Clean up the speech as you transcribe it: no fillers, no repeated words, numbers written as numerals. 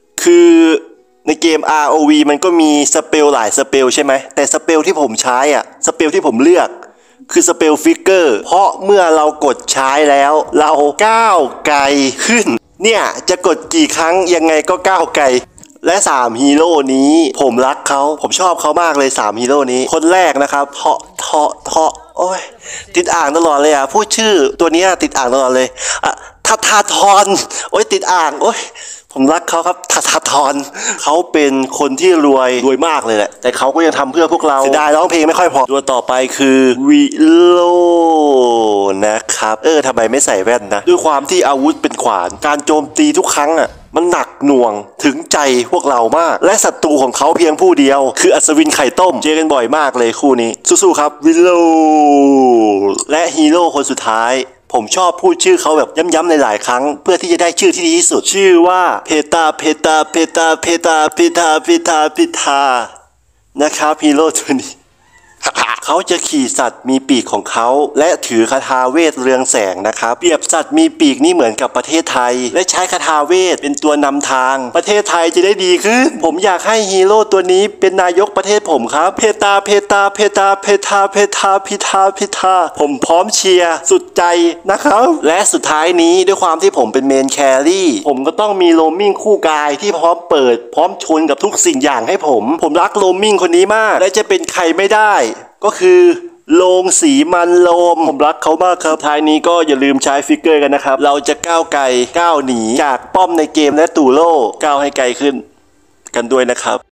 คือในเกม ROV มันก็มีสเปลหลายสเปลใช่ไหมแต่สเปลที่ผมใช้สเปลที่ผมเลือกคือสเปลฟิกเกอร์เพราะเมื่อเรากดใช้แล้วเราก้าวไกลขึ้นเนี่ยจะกดกี่ครั้งยังไงก็ก้าวไกลและ3ฮีโร่นี้ผมรักเขาผมชอบเขามากเลย3ฮีโร่นี้คนแรกนะครับเทาะโอ้ยติดอ่างตลอดเลยพูดชื่อตัวนี้ติดอ่างตลอดเลยทาทอนโอ้ยติดอ่างโอ้ยผมรักเขาครับทาทอนเขาเป็นคนที่รวยมากเลยแหละแต่เขาก็ยังทำเพื่อพวกเราเสียดายร้องเพลงไม่ค่อยพอตัวต่อไปคือวิโลนะครับทำไมไม่ใส่แว่นนะด้วยความที่อาวุธเป็นขวานการโจมตีทุกครั้งมันหนักหน่วงถึงใจพวกเรามากและศัตรูของเขาเพียงผู้เดียวคืออัศวินไข่ต้มเจอกันบ่อยมากเลยคู่นี้สู้ๆครับวิโลและฮีโร่คนสุดท้ายผมชอบพูดชื่อเขาแบบย้ำๆหลายๆครั้งเพื่อที่จะได้ชื่อที่ดีที่สุดชื่อว่าเพตานะครับฮีโร่ตัวนี้ เขาจะขี่สัตว์มีปีกของเขาและถือคาถาเวทเรืองแสงนะครับเปรียบสัตว์มีปีกนี่เหมือนกับประเทศไทยและใช้คาถาเวทเป็นตัวนำทางประเทศไทยจะได้ดีขึ้นผมอยากให้ฮีโร่ตัวนี้เป็นนายกประเทศผมครับเพตาผมพร้อมเชียร์สุดใจนะครับและสุดท้ายนี้ด้วยความที่ผมเป็นเมนแครี่ผมก็ต้องมีโรมมิ่งคู่กายที่พร้อมเปิดพร้อมชนกับทุกสิ่งอย่างให้ผมรักโรมมิ่งคนนี้มากและจะเป็นใครไม่ได้ก็คือโลงสีมันโลมผมรักเขามากครับท้ายนี้ก็อย่าลืมใช้ฟิกเกอร์กันนะครับเราจะก้าวไกลก้าวหนีจากป้อมในเกมและตู่โล่ก้าวให้ไกลขึ้นกันด้วยนะครับ